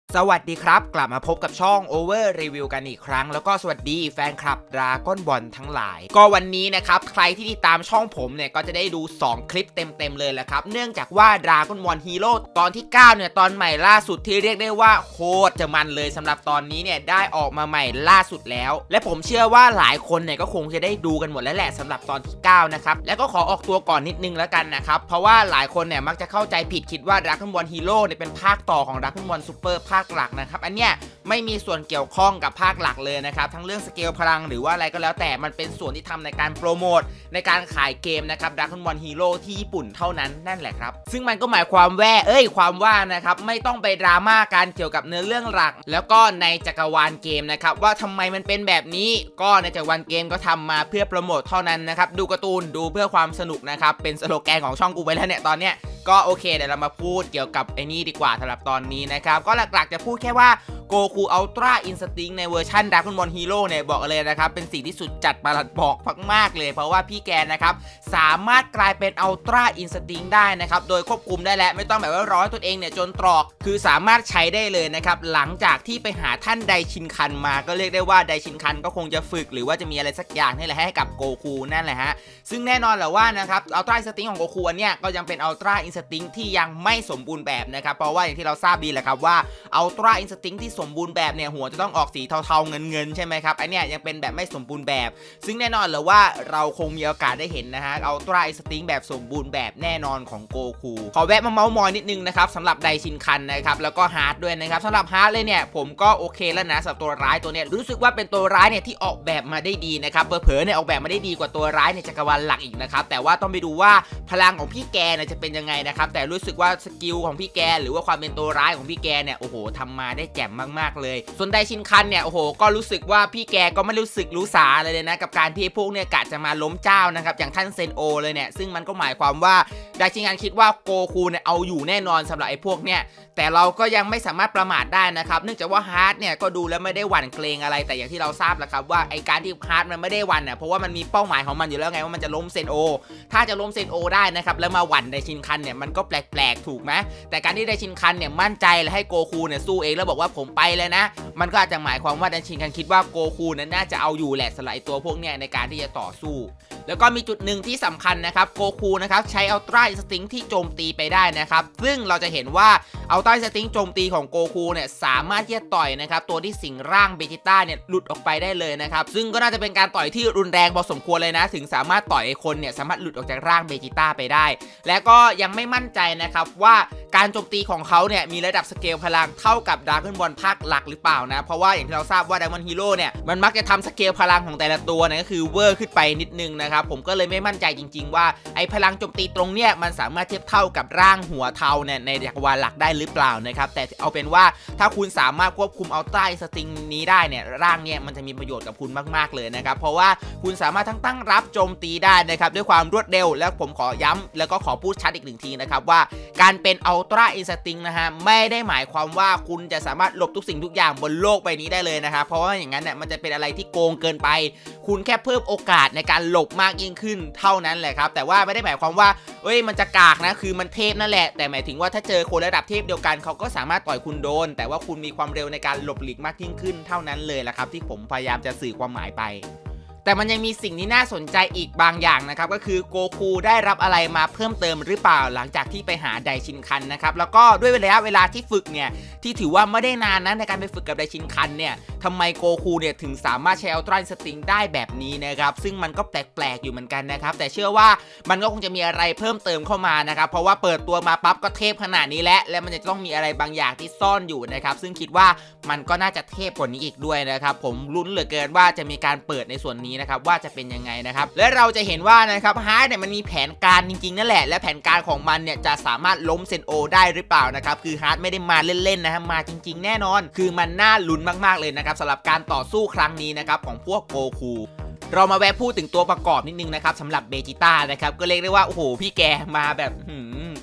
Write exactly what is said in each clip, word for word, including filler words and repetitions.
สวัสดีครับกลับมาพบกับช่อง Over Review กันอีกครั้งแล้วก็สวัสดีแฟนคลับ Dragon Ball ทั้งหลายก็วันนี้นะครับใครที่ติดตามช่องผมเนี่ยก็จะได้ดูสองคลิปเต็มๆเลยแหละครับเนื่องจากว่า Dragon Ball Hero ตอนที่เก้าเนี่ยตอนใหม่ล่าสุดที่เรียกได้ว่าโคตรจะมันเลยสำหรับตอนนี้เนี่ยได้ออกมาใหม่ล่าสุดแล้วและผมเชื่อว่าหลายคนเนี่ยก็คงจะได้ดูกันหมดแล้วแหละสำหรับตอนที่เก้านะครับแล้วก็ขอออกตัวก่อนนิดนึงแล้วกันนะครับเพราะว่าหลายคนเนี่ยมักจะเข้าใจผิดคิดว่า Dragon Ball Hero เนี่ยเป็นภาคต่อของ Dragon Ball Super ภาคหลักนะครับอันเนี่ยไม่มีส่วนเกี่ยวข้องกับภาคหลักเลยนะครับทั้งเรื่องสเกลพลังหรือว่าอะไรก็แล้วแต่มันเป็นส่วนที่ทำในการโปรโมทในการขายเกมนะครับ Dragon Ball Hero ที่ญี่ปุ่นเท่านั้นนั่นแหละครับซึ่งมันก็หมายความว่าเอ้ยความว่านะครับไม่ต้องไปดราม่าการเกี่ยวกับเนื้อเรื่องหลักแล้วก็ในจักรวาลเกมนะครับว่าทำไมมันเป็นแบบนี้ก็ในจักรวาลเกมก็ทำมาเพื่อโปรโมทเท่านั้นนะครับดูการ์ตูนดูเพื่อความสนุกนะครับเป็นสโลแกนของช่องกูไปแล้วเนี่ยตอนเนี้ยก็โอเคเดี๋ยวเรามาพูดเกี่ยวกับไอ้นี่ดีกว่าสำหรับตอนนี้นะครับก็หลักๆจะพูดแค่ว่าโกคูอัลตร้าอินสติ้งในเวอร์ชัน Dragon Ball Hero เนี่ยบอกเลยนะครับเป็นสิ่งที่สุดจัดประหลัดบอกมากๆเลยเพราะว่าพี่แกนะครับสามารถกลายเป็นอัลตร้าอินสติ้งได้นะครับโดยควบคุมได้แล้วไม่ต้องแบบว่าร้อยตัวเองเนี่ยจนตรอกคือสามารถใช้ได้เลยนะครับหลังจากที่ไปหาท่านไดชินคันมาก็เรียกได้ว่าไดชินคันก็คงจะฝึกหรือว่าจะมีอะไรสักอย่างนี่แหละให้กับโกคูนั่นแหละฮะซึ่งแน่นอนแหละว่านะครับอัลตร้าอินสติ้งของโกคูอันเนี้ยก็ยังเป็นอัลตร้าอินสติ้งที่ยังไม่สมบูรณ์แบบนะครับเพราะว่าอย่างที่เราทราบดีแหละครับว่าอัลตร้าอินสติ้งที่สมบูรณ์แบบเนี่ยหัวจะต้องออกสีเทาๆเงินๆใช่ไหมครับไอเนี้ยยังเป็นแบบไม่สมบูรณ์แบบซึ่งแน่นอนเลยว่าเราคงมีโอกาสได้เห็นนะฮะอัลตร้าอินสติ้งแบบสมบูรณ์แบบแน่นอนของโกคูขอแวะมาเมาส์มอยนิดนึงนะครับสำหรับไดชินคันนะครับแล้วก็ฮาร์ดด้วยนะครับสำหรับฮาร์ดเลยเนี่ยผมก็โอเคแล้วนะสำหรับตัวร้ายตัวเนี้ยรู้สึกว่าเป็นตัวร้ายเนี่ยที่ออกแบบมาได้ดีนะครับเผลอๆเนี่ยออกแบบมาได้ดีกว่าตัวร้ายในจักรวาลหลักอีกนะครับแต่ว่าต้องไปดูว่าพลังของพี่แกเนี่ยจะเป็นยังไงนะครับแต่รู้สึกว่าสกิลของพี่แกหรือว่าความเป็นตัวร้ายของพี่แกเนี่ยโอ้โหทำมาได้แจ่มมากๆเลยส่วนไดชินคันเนี่ยโอ้โหก็รู้สึกว่าพี่แกก็ไม่รู้สึกรู้สาอะไรเลยนะกับการที่พวกเนี่ยกะจะมาล้มเจ้านะครับอย่างท่านเซนโอเลยเนี่ยซึ่งมันก็หมายความว่าไดชินคันคิดว่าโกคูเนี่ยเอาอยู่แน่นอนสำหรับไอ้พวกเนี่ยแต่เราก็ยังไม่สามารถประมาทได้นะครับเนื่องจากว่าฮาร์ดเนี่ยก็ดูแล้วไม่ได้หวั่นเกรงอะไรแต่อย่างที่เราทราบแล้วครับว่าไอ้การที่ฮาร์ดมันไม่ได้หวั่นเนี่ยเพราะว่ามันมีเป้าหมายของมันอยู่แล้วไงว่ามันจะล้มเซนโอถ้าจะล้มเซนโอได้นะครับแล้วมาหวั่นไดชินคันเนี่ยมันก็แปลกๆถูกไหมแต่การที่ไดชินคันเนี่ยมั่นใจและให้โกคูเนี่ยสู้เองแล้วบอกว่าผมไปเลยนะมันก็อาจจะหมายความว่าไดชินคันคิดว่าโกคูนั้นน่าจะเอาอยู่แหละสำหรับไอ้ตัวพวกเนี่ยในการที่จะต่อสู้แล้วก็มีจุดหนึ่งที่สำคัญนะครับโกคูนะครับใช้อัลตร้าอินสติ้งที่โจมตีไปได้นะครับซึ่งเราจะเห็นว่าอัลตร้าอินสติ้งโจมตีของโกคูเนี่ยสามารถที่จะต่อยนะครับตัวที่สิงร่างเบจิต้าเนี่ยหลุดออกไปได้เลยนะครับซึ่งก็น่าจะเป็นการต่อยที่รุนแรงพอสมควรเลยนะถึงสามารถต่อยไอ้คนเนี่ยสามารถหลุดออกจากร่างเบจิต้าไปได้และก็ยังไม่มั่นใจนะครับว่าการโจมตีของเขาเนี่ยมีระดับสเกลพลังเท่ากับ Dragon Ball ภาคหลักหรือเปล่านะเพราะว่าอย่างที่เราทราบว่า Dragon Hero เนี่ยมันมักจะทำสเกลพลังของแต่ละตัวเนี่ยก็คือเวอร์ขึ้นไปนิดนึงนะครับผมก็เลยไม่มั่นใจจริงๆว่าไอ้พลังโจมตีตรงเนี่ยมันสามารถเทียบเท่ากับร่างหัวเทาเนี่ยในจักรวาลหลักได้หรือเปล่านะครับแต่เอาเป็นว่าถ้าคุณสามารถควบคุมอัลตร้าอินสติ้งนี้ได้เนี่ยร่างเนี่ยมันจะมีประโยชน์กับคุณมากๆเลยนะครับเพราะว่าคุณสามารถทั้งตั้งรับโจมตีได้นะครับด้วยความรวดเร็วและผมขอย้ำแล้วก็ขอพูดชัดอีกหนึ่งทีนะครับว่าการเป็นอัลตร้าอินสติ้งนะฮะไม่ได้หมายความว่าคุณจะสามารถหลบทุกสิ่งทุกอย่างบนโลกใบนี้ได้เลยนะครับเพราะว่าอย่างนั้นเนี่ยมันจะเป็นอะไรที่โกงเกินไปคุณแค่เพิ่มโอกาสในการหลบมากยิ่งขึ้นเท่านั้นแหละครับแต่ว่าไม่ได้หมายความว่าเอ้ยมันจะกากนะคือมันเทพนั่นแหละแต่หมายถึงว่าถ้าเจอคนระดับเทพเดียวกันเขาก็สามารถต่อยคุณโดนแต่ว่าคุณมีความเร็วในการหลบหลีกมากยิ่งขึ้นเท่านั้นเลยแหละครับที่ผมพยายามจะสื่อความหมายไปแต่มันยังมีสิ่งที่น่าสนใจอีกบางอย่างนะครับก็คือโกคูได้รับอะไรมาเพิ่มเติมหรือเปล่าหลังจากที่ไปหาไดชินคันนะครับแล้วก็ด้วยระยะเวลาที่ฝึกเนี่ยที่ถือว่าไม่ได้นานนะในการไปฝึกกับไดชินคันเนี่ยทำไมโกคูเนี่ยถึงสามารถใช้อัลตร้าอินสติ้งได้แบบนี้นะครับซึ่งมันก็แปลกๆอยู่เหมือนกันนะครับแต่เชื่อว่ามันก็คงจะมีอะไรเพิ่มเติมเข้ามานะครับเพราะว่าเปิดตัวมาปั๊บก็เทพขนาดนี้แล้วและมันจะต้องมีอะไรบางอย่างที่ซ่อนอยู่นะครับซึ่งคิดว่ามันก็น่าจะเทพกว่านี้อีกด้วยนะครับผมลุ้นเหลือเกินว่าจะมีการเปิดในส่วนนี้นะครับว่าจะเป็นยังไงนะครับและเราจะเห็นว่านะครับฮาร์ดเนี่ยมันมีแผนการจริงๆนั่นแหละและแผนการของมันเนี่ยจะสามารถล้มเซนโอได้หรือเปล่านะครับคือฮาร์ดไม่ได้มาเล่นๆนะฮะมาจริงๆแน่นอนคือมันน่าลุ้นมากๆเลยนะครับสำหรับการต่อสู้ครั้งนี้นะครับของพวกโกคูเรามาแวะพูดถึงตัวประกอบนิดนึงนะครับสำหรับเบจิต้านะครับก็เรียกได้ว่าโอ้โหพี่แกมาแบบ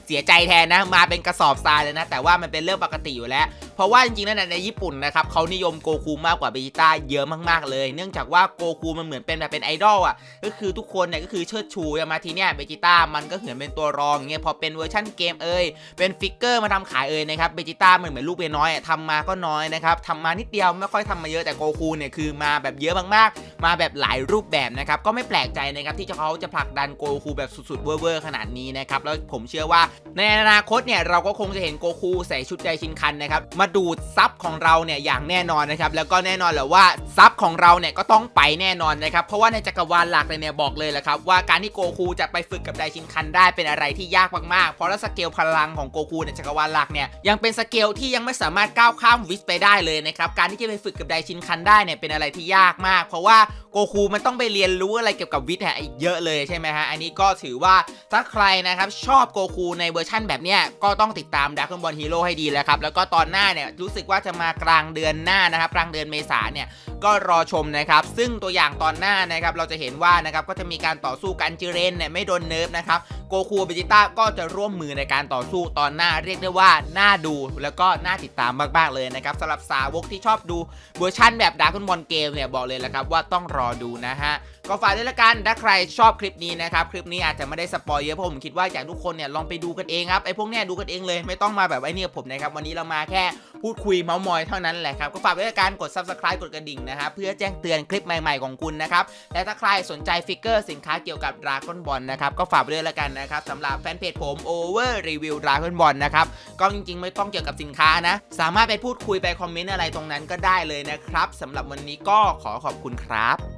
เสียใจแทนนะมาเป็นกระสอบทรายเลยนะแต่ว่ามันเป็นเรื่องปกติอยู่แล้วเพราะว่าจริงๆแล้วในญี่ปุ่นนะครับเขานิยมโกคูมากกว่าเบจิต้าเยอะมากๆเลยเนื่องจากว่าโกคูมันเหมือนเป็นแบบเป็นไอดอลอ่ะก็คือทุกคนเนี่ยก็คือเชิดชูมาทีเนี้ยเบจิต้ามันก็เหมือนเป็นตัวรองอย่างเงี้ยพอเป็นเวอร์ชั่นเกมเอ่ยเป็นฟิกเกอร์มาทำขายเอ่ยนะครับเบจิต้ามันเหมือนลูกเมียน้อยทำมาก็น้อยนะครับทำมานิดเดียวไม่ค่อยทำมาเยอะแต่โกคูเนี่ยคือมาแบบเยอะมากๆมาแบบหลายรูปแบบนะครับก็ไม่แปลกใจนะครับที่เขาจะผลักดันโกคูแบบสุดๆเวอร์ๆขนาดนี้นะครับแล้วผมเชื่อว่าในอนาคตเนี่ยเราก็คงจะเห็นโกคูใส่ชุดไดชินคันนะครับมาดูดซับของเราเนี่ยอย่างแน่นอนนะครับแล้วก็แน่นอนแหละว่าซับของเราเนี่ยก็ต้องไปแน่นอนนะครับเพราะว่าในจักรวาลหลักเลยเนี่ยบอกเลยแหละครับว่าการที่โกคูจะไปฝึกกับไดชินคันได้เป็นอะไรที่ยากมากๆเพราะว่าสเกลพลังของโกคูในจักรวาลหลักเนี่ยยังเป็นสเกลที่ยังไม่สามารถก้าวข้ามวิสไปได้เลยนะครับการที่จะไปฝึกกับไดชินคันได้เนี่ยเป็นอะไรที่ยากมากเพราะว่าโกคูมันต้องไปเรียนรู้อะไรเกี่ยวกับวิทย์อีกเยอะเลยใช่ไหมฮะอันนี้ก็ถือว่าถ้าใครนะครับชอบโกคูในเวอร์ชั่นแบบเนี้ยก็ต้องติดตาม Dragon Ball Hero ให้ดีแล้วครับแล้วก็ตอนหน้าเนี่ยรู้สึกว่าจะมากลางเดือนหน้านะครับกลางเดือนเมษาเนี่ยก็รอชมนะครับซึ่งตัวอย่างตอนหน้านะครับเราจะเห็นว่านะครับก็จะมีการต่อสู้กันจิเรนเนี่ยไม่โดนเนิร์ฟนะครับโกคูเบจิต้าก็จะร่วมมือในการต่อสู้ตอนหน้าเรียกได้ว่าน่าดูแล้วก็น่าติดตามมากๆเลยนะครับสำหรับสาวกที่ชอบดูเวอร์ชั่นแบบ Dragon Ball เกมเนี่ยบอกเลยแหละครับว่าต้องรอดูนะฮะก็ฝากด้วยละกันถ้าใครชอบคลิปนี้นะครับคลิปนี้อาจจะไม่ได้สปอยเยอะเพราะผมคิดว่าอยากทุกคนเนี่ยลองไปดูกันเองครับไอ้พวกเนี้ยดูกันเองเลยไม่ต้องมาแบบไอ้นี่ผมนะครับวันนี้เรามาแค่พูดคุยเมาท์มอยเท่านั้นแหละครับก็ฝากด้วยละกันกด ซับสไครบ์ กดกระดิ่งนะครับเพื่อแจ้งเตือนคลิปใหม่ๆของคุณนะครับและถ้าใครสนใจฟิกเกอร์สินค้าเกี่ยวกับ Dragon Ball นะครับก็ฝากด้วยละกันนะครับสำหรับแฟนเพจผม Over Review Dragon Ball นะครับก็จริงๆไม่ต้องเกี่ยวกับสินค้านะสามารถไปพูดคุยไปคอมเมนต์อะไรตรงนั้นก็ได้เลยนะครับสำหรับวันนี้ก็ขอขอบคุณครับ